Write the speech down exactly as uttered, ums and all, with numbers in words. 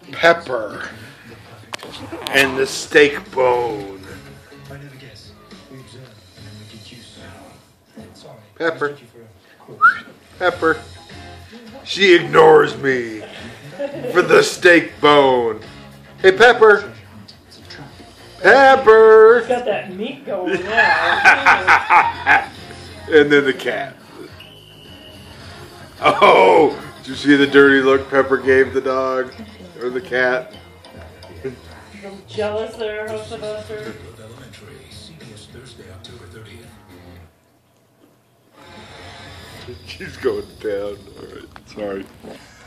Pepper and the steak bone. Pepper. Pepper. She ignores me for the steak bone. Hey, Pepper. Pepper. Got that meat going now. And then the cat. Oh, did you see the dirty look Pepper gave the dog or the cat? I'm jealous there, Hufflepuff. She's going down. All right, sorry.